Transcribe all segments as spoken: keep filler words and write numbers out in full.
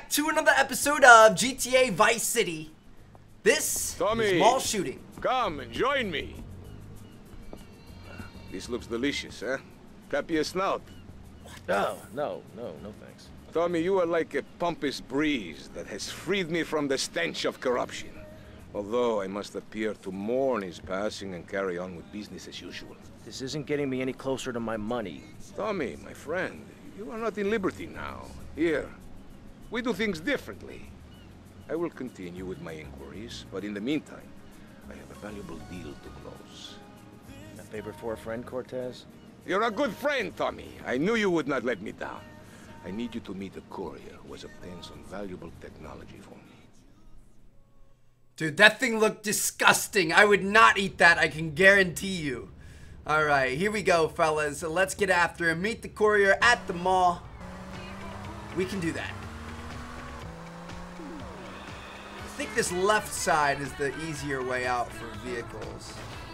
back to another episode of G T A Vice City. This Tommy, is mall shooting. Come and join me. This looks delicious, huh? Clap your snout. No, no, no, no thanks. Tommy, you are like a pompous breeze that has freed me from the stench of corruption. Although I must appear to mourn his passing and carry on with business as usual. This isn't getting me any closer to my money. Tommy, my friend, you are not in Liberty now. Here, we do things differently. I will continue with my inquiries, but in the meantime, I have a valuable deal to close. A favor for a friend, Cortez? You're a good friend, Tommy. I knew you would not let me down. I need you to meet a courier who has obtained some valuable technology for me. Dude, that thing looked disgusting. I would not eat that, I can guarantee you. Alright, here we go, fellas. So let's get after him. Meet the courier at the mall. We can do that. I think this left side is the easier way out for vehicles.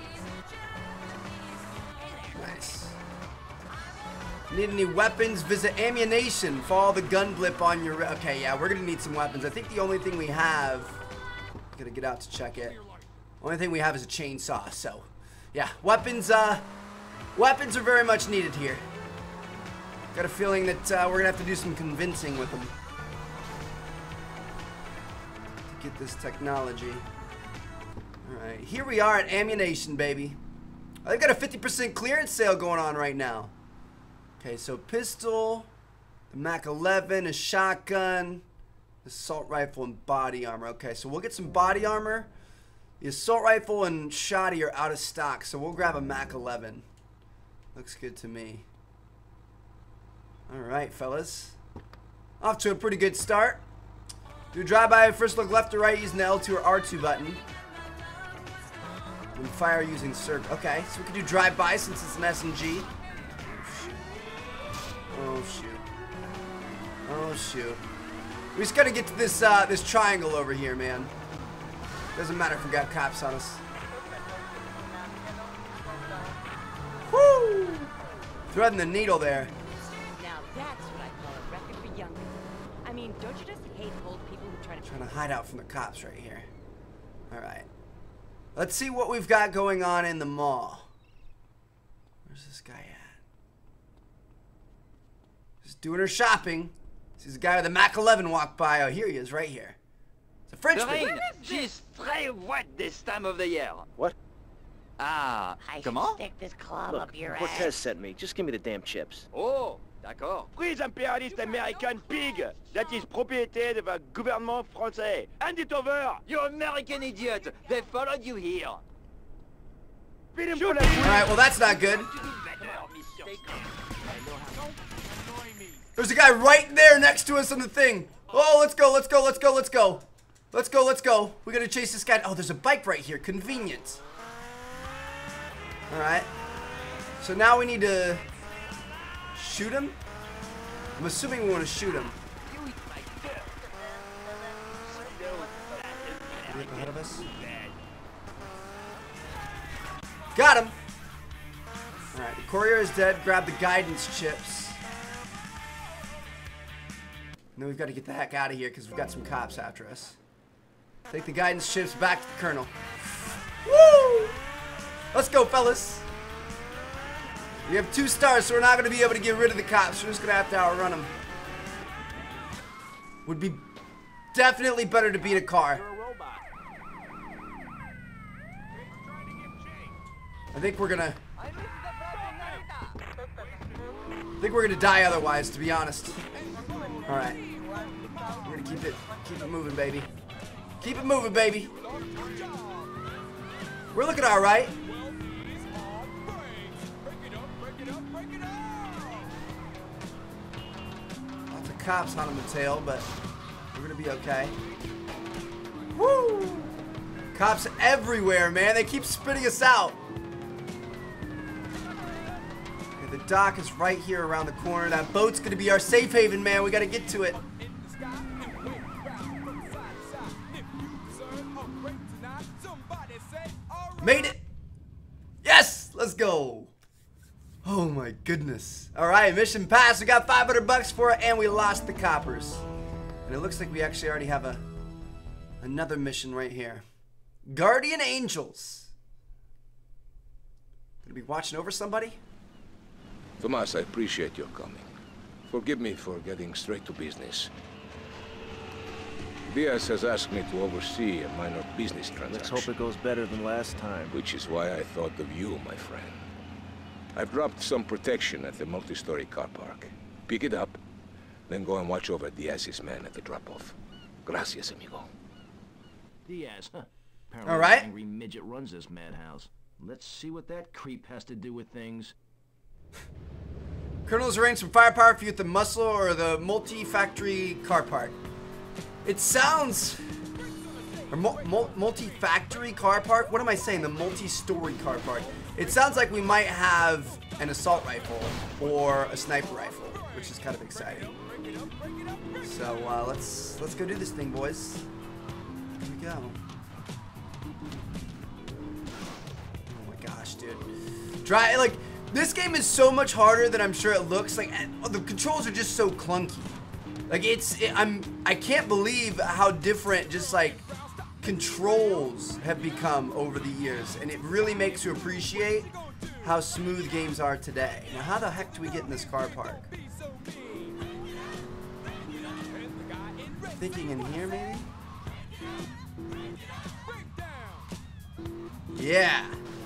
Nice. Need any weapons? Visit ammunition. Follow the gun blip on your... Okay, yeah, we're gonna need some weapons. I think the only thing we have... Gonna get out to check it. Only thing we have is a chainsaw, so... Yeah, weapons, uh... Weapons are very much needed here. Got a feeling that uh, we're gonna have to do some convincing with them. To get this technology. Alright, here we are at ammunition, baby. They've got a fifty percent clearance sale going on right now. Okay, so pistol, the Mac eleven, a shotgun, assault rifle, and body armor. Okay, so we'll get some body armor. The assault rifle and shoddy are out of stock, so we'll grab a Mac eleven. Looks good to me. Alright, fellas. Off to a pretty good start. Do a drive-by, first look left or right using the L two or R two button. And fire using circle. Okay, so we can do drive-by since it's an S M G. Oh, shoot. Oh, shoot. We just gotta get to this, uh, this triangle over here, man. Doesn't matter if we got cops on us. Woo! Threading the needle there. Now that's what I call a record for young people. I mean, don't you just hate old people who try to... Trying to hide out from the cops right here. Alright. Let's see what we've got going on in the mall. Where's this guy at? Just doing her shopping. Sees a guy with a Mac eleven walk by. Oh, here he is, right here. It's a Frenchman. Lorraine, she's très wet this time of the year. What? Ah, I comment? should stick this club Look, up your Cortez ass. sent me. Just give me the damn chips. Oh, d'accord. Prise impérialiste American pig that is propriété de the gouvernement français. Hand it over! You American idiot! They followed you here. Alright, well that's not good. There's a guy right there next to us on the thing. Oh, let's go, let's go, let's go, let's go. Let's go, let's go. We gotta chase this guy. Oh, there's a bike right here. Convenient. Alright. So now we need to shoot him? I'm assuming we want to shoot him. Get ahead of us. Got him! Alright, the courier is dead. Grab the guidance chips. And then we've got to get the heck out of here because we've got some cops after us. Take the guidance chips back to the colonel. Woo! Let's go, fellas. We have two stars, so we're not going to be able to get rid of the cops. We're just going to have to outrun them. Would be definitely better to beat a car. I think we're going to... I think we're going to die otherwise, to be honest. Alright. We're going to keep it, keep it moving, baby. Keep it moving, baby. We're looking alright. Lots of cops on the tail, but we're gonna be okay. Woo! Cops everywhere, man. They keep spitting us out. Okay, the dock is right here around the corner. That boat's gonna be our safe haven, man. We gotta get to it. Made it! Yes! Let's go! Oh my goodness. Alright, mission passed. We got five hundred bucks for it and we lost the coppers. And it looks like we actually already have a another mission right here. Guardian Angels. Gonna be watching over somebody? Tomas, I appreciate your coming. Forgive me for getting straight to business. Diaz has asked me to oversee a minor business transaction. Let's hope it goes better than last time. Which is why I thought of you, my friend. I've dropped some protection at the multi-story car park. Pick it up, then go and watch over Diaz's men at the drop-off. Gracias, amigo. Diaz, huh? Apparently All right. an angry midget runs this madhouse. Let's see what that creep has to do with things. Colonel's arranged some firepower for you at the muscle or the multi-factory car park. It sounds... Or mul mul multi-factory car park? What am I saying? The multi-story car park. It sounds like we might have an assault rifle or a sniper rifle, which is kind of exciting. So uh, let's let's go do this thing, boys. Here we go. Oh my gosh, dude. Try like this game is so much harder than I'm sure it looks. Like the controls are just so clunky. Like it's, it, I'm, I can't believe how different just like controls have become over the years, and it really makes you appreciate how smooth games are today. Now, how the heck do we get in this car park? Thinking in here, maybe? Yeah.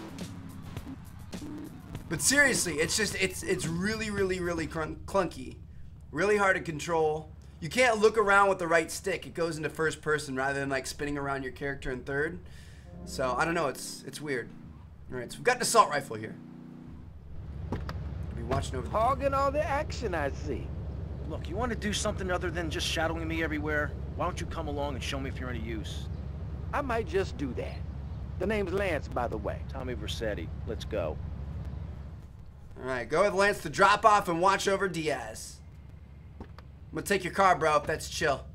But seriously, it's just, it's, it's really, really, really clunky. Really hard to control. You can't look around with the right stick. It goes into first person rather than like spinning around your character in third. So I don't know. It's it's weird. All right, so we've got an assault rifle here. I'll be watching over. Hogging all the action, I see. Look, you want to do something other than just shadowing me everywhere? Why don't you come along and show me if you're any use? I might just do that. The name's Lance, by the way. Tommy Vercetti. Let's go. All right, go with Lance to drop off and watch over Diaz. I'm gonna take your car, bro, if that's chill.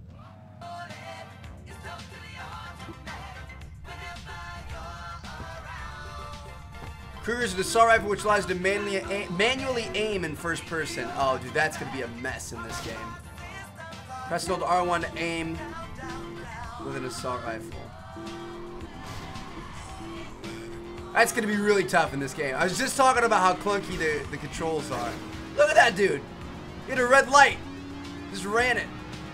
Kruger's an assault rifle which allows you to manually aim, manually aim in first person. Oh, dude, that's gonna be a mess in this game. Press and hold R one to aim with an assault rifle. That's gonna be really tough in this game. I was just talking about how clunky the, the controls are. Look at that dude. He had a red light. Just ran it.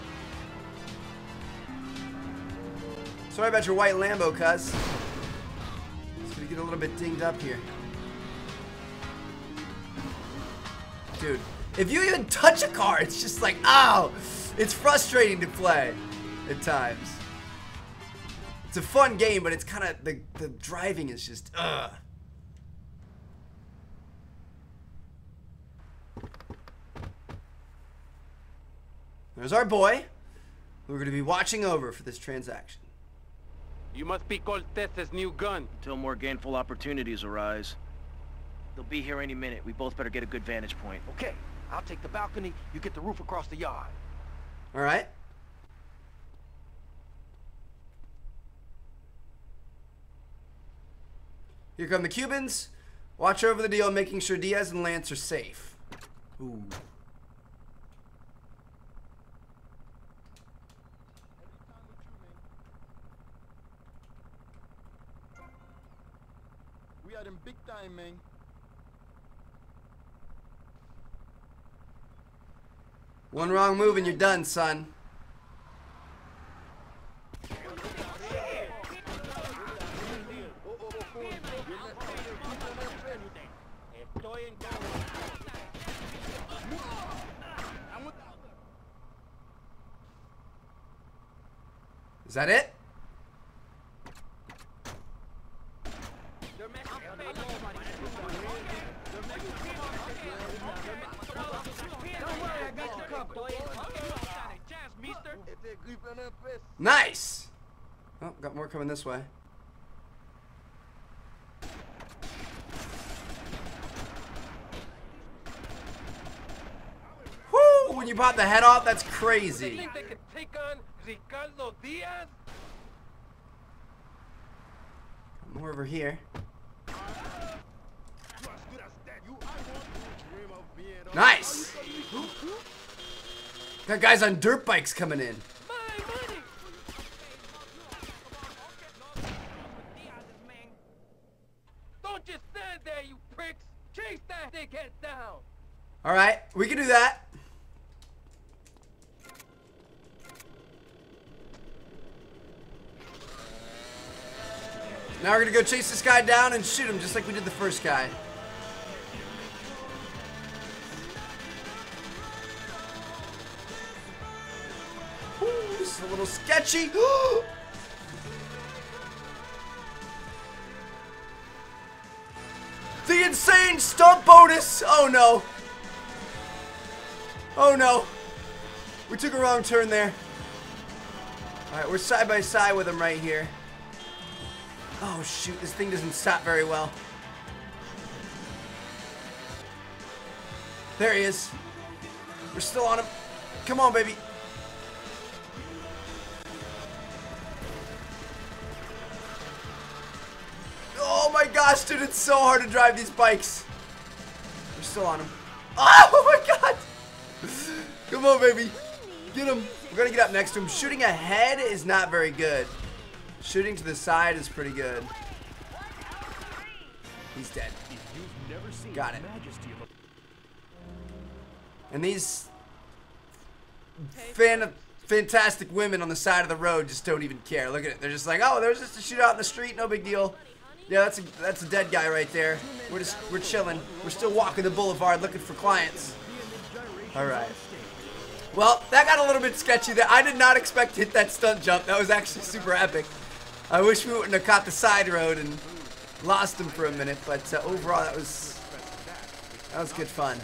Sorry about your white Lambo, cuz. It's gonna get a little bit dinged up here. Dude, if you even touch a car, it's just like, ow! It's frustrating to play at times. It's a fun game, but it's kind of, the, the driving is just, ugh. There's our boy, who we're going to be watching over for this transaction. You must be Cortez's new gun. Until more gainful opportunities arise. They'll be here any minute. We both better get a good vantage point. Okay, I'll take the balcony, you get the roof across the yard. All right. Here come the Cubans. Watch over the deal, making sure Diaz and Lance are safe. Ooh. We are in big time, man. One wrong move and you're done, son. Is that it? Nice! Oh, got more coming this way. Whoo! When you pop the head off, that's crazy. You think they could take on Ricardo Diaz? More over here. Nice! Got guys on dirt bikes coming in. Alright, we can do that. Now we're gonna go chase this guy down and shoot him just like we did the first guy. Ooh, this is a little sketchy. The insane stunt bonus! Oh no. Oh no. We took a wrong turn there. Alright, we're side by side with him right here. Oh shoot, this thing doesn't stop very well. There he is. We're still on him. Come on, baby. Oh my gosh, dude, it's so hard to drive these bikes. We're still on him. Oh my god! Come on, baby. Get him. We're gonna get up next to him. Shooting ahead is not very good. Shooting to the side is pretty good. He's dead. Got it. And these fan fantastic women on the side of the road just don't even care. Look at it. They're just like, oh, there's just a shootout in the street. No big deal. Yeah, that's a, that's a dead guy right there. We're just, we're chilling. We're still walking the boulevard looking for clients. All right. Well, that got a little bit sketchy there. I did not expect to hit that stunt jump. That was actually super epic. I wish we wouldn't have caught the side road and lost him for a minute, but uh, overall that was that was good fun.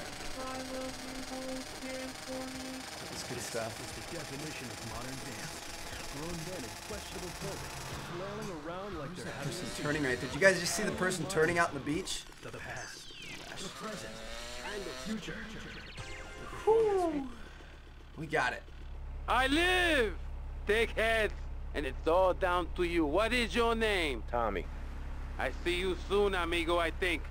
That was good stuff. The definition of modern dance. Grown men in questionable clothing, flailing around like they're having Person turning right there. Did you guys just see the person turning out in the beach? the past, the present, and the future. Whew. We got it. I live! Dickhead! And it's all down to you. What is your name? Tommy. I see you soon, amigo, I think.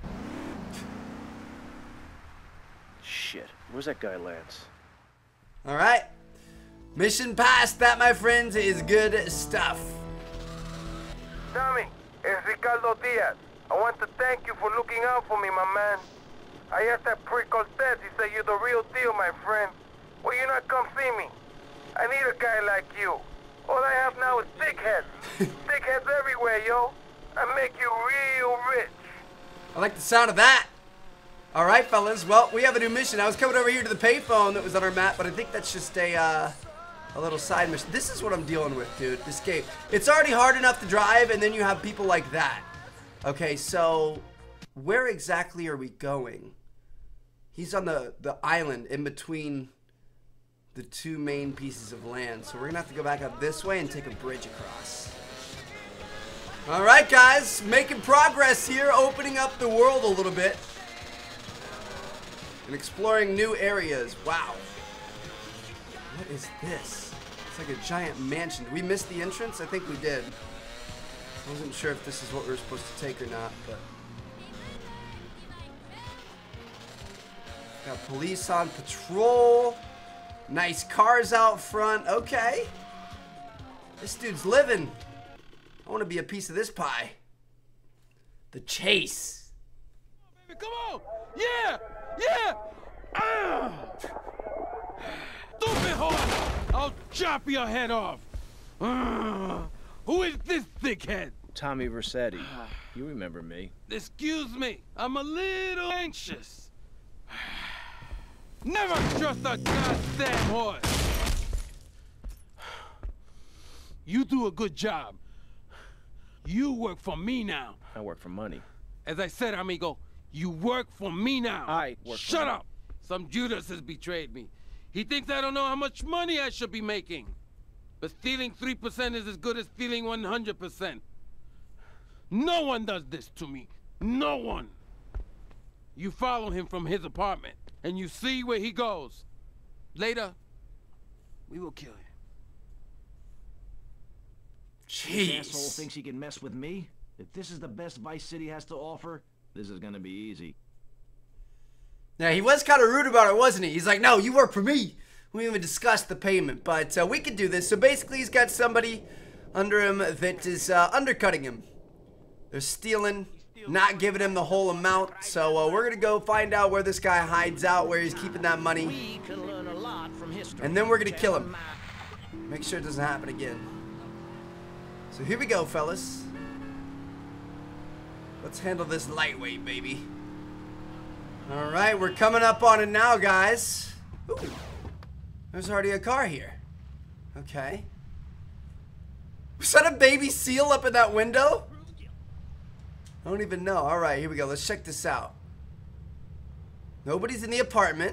Shit. Where's that guy, Lance? All right. Mission passed. That, my friends, is good stuff. Tommy, it's Ricardo Diaz. I want to thank you for looking out for me, my man. I asked that prick Cortez. He said you're the real deal, my friend. Will you not come see me? I need a guy like you. All I have now is dickheads. Dickheads everywhere, yo. I make you real rich. I like the sound of that. All right, fellas. Well, we have a new mission. I was coming over here to the payphone that was on our map, but I think that's just a uh, a little side mission. This is what I'm dealing with, dude. This game. It's already hard enough to drive, and then you have people like that. Okay, so where exactly are we going? He's on the, the island in between the two main pieces of land. So we're going to have to go back up this way and take a bridge across. All right, guys. Making progress here, opening up the world a little bit. And exploring new areas. Wow. What is this? It's like a giant mansion. Did we miss the entrance? I think we did. I wasn't sure if this is what we were supposed to take or not, but... Got police on patrol. Nice cars out front. Okay. This dude's living. I want to be a piece of this pie. The chase. Come on! Yeah! Yeah! Ah! Stupid horse! I'll chop your head off! Ah! Who is this dickhead? Tommy Vercetti. You remember me. Excuse me, I'm a little anxious. Never trust a goddamn horse. You do a good job. You work for me now. I work for money. As I said, amigo, you work for me now. I work for Shut money. up! Some Judas has betrayed me. He thinks I don't know how much money I should be making. But stealing three percent is as good as stealing one hundred percent. No one does this to me. No one. You follow him from his apartment, and you see where he goes. Later, we will kill him. This asshole thinks he can mess with me? If this is the best Vice City has to offer, this is gonna be easy. Yeah, he was kind of rude about it, wasn't he? He's like, no, you work for me. We haven't even discussed the payment, but uh, we could do this. So basically, he's got somebody under him that is uh, undercutting him. They're stealing not giving him the whole amount. So uh, we're going to go find out where this guy hides out, where he's keeping that money. And then we're going to kill him. Make sure it doesn't happen again. So here we go, fellas. Let's handle this lightweight, baby. Alright, we're coming up on it now, guys. Ooh, there's already a car here. Okay. Was that a baby seal up in that window? I don't even know. Alright, here we go. Let's check this out. Nobody's in the apartment.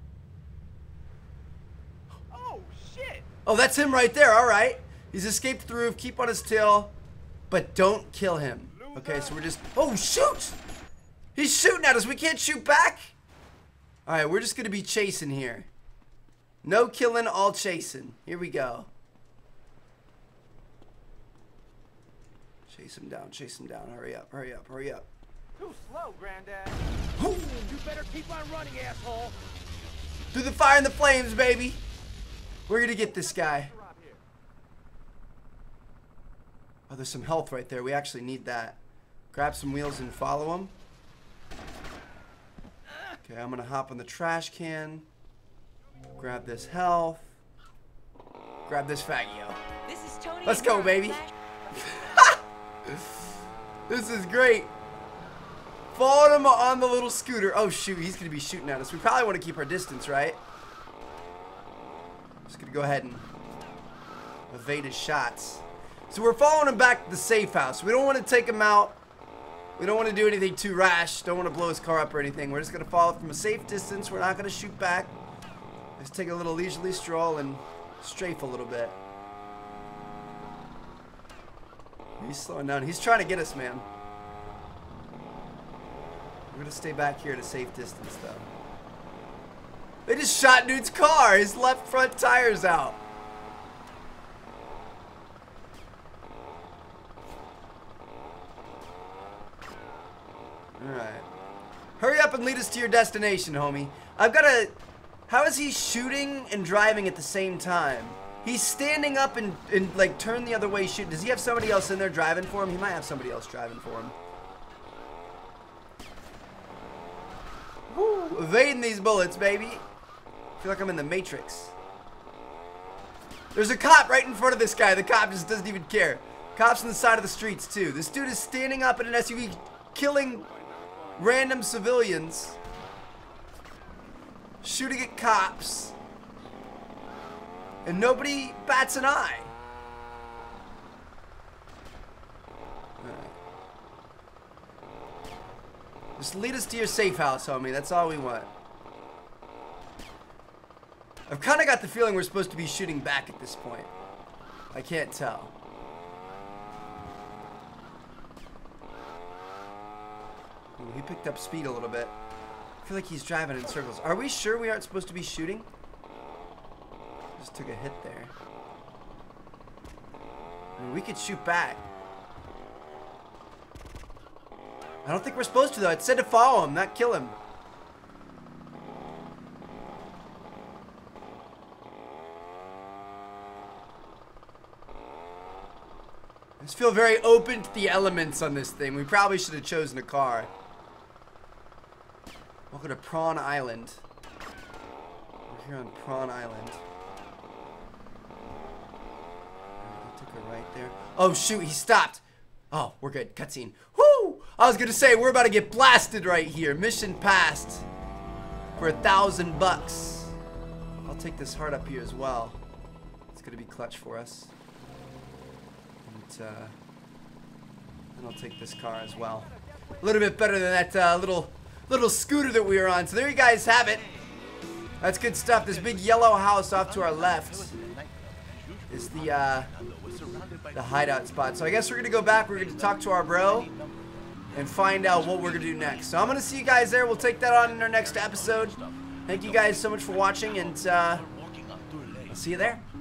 Oh, shit! Oh, that's him right there. Alright. He's escaped the roof. Keep on his tail. But don't kill him. Okay, so we're just... Oh, shoot! He's shooting at us. We can't shoot back. Alright, we're just going to be chasing here. No killing, all chasing. Here we go. Chase him down, chase him down. Hurry up, hurry up, hurry up. Too slow, Granddad. Ooh. You better keep on running, asshole. Through the fire and the flames, baby. We're going to get this guy. Oh, there's some health right there. We actually need that. Grab some wheels and follow him. Okay, I'm going to hop on the trash can. Grab this health. Grab this fagio. This is Tony. Let's go, baby. This is great. Followed him on the little scooter. Oh, shoot. He's going to be shooting at us. We probably want to keep our distance, right? Just going to go ahead and evade his shots. So we're following him back to the safe house. We don't want to take him out. We don't want to do anything too rash. Don't want to blow his car up or anything. We're just going to follow from a safe distance. We're not going to shoot back. Just take a little leisurely stroll and strafe a little bit. He's slowing down. He's trying to get us, man. We're going to stay back here at a safe distance, though. They just shot dude's car. His left front tire's out. Alright. Hurry up and lead us to your destination, homie. I've got to... How is he shooting and driving at the same time? He's standing up and, and like, turn the other way shooting. Does he have somebody else in there driving for him? He might have somebody else driving for him. Woo! Evading these bullets, baby. I feel like I'm in the Matrix. There's a cop right in front of this guy. The cop just doesn't even care. Cops on the side of the streets, too. This dude is standing up in an S U V, killing random civilians. Shooting at cops. And nobody bats an eye. Right. Just lead us to your safe house, homie. That's all we want. I've kind of got the feeling we're supposed to be shooting back at this point. I can't tell. Ooh, he picked up speed a little bit. I feel like he's driving in circles. Are we sure we aren't supposed to be shooting? Just took a hit there. I mean, we could shoot back. I don't think we're supposed to, though. It said to follow him, not kill him. I just feel very open to the elements on this thing. We probably should have chosen a car. Welcome to Prawn Island. We're here on Prawn Island. Right, took a right there. Oh shoot, he stopped. Oh, we're good. Cutscene. Whoo! I was gonna say we're about to get blasted right here. Mission passed for a thousand bucks. I'll take this heart up here as well. It's gonna be clutch for us. And, uh, and I'll take this car as well. A little bit better than that uh, little. little scooter that we were on. So there you guys have it. That's good stuff. This big yellow house off to our left is the uh, the hideout spot. So I guess we're gonna go back. We're gonna talk to our bro and find out what we're gonna do next. So I'm gonna see you guys there. We'll take that on in our next episode. Thank you guys so much for watching, and uh, I'll see you there.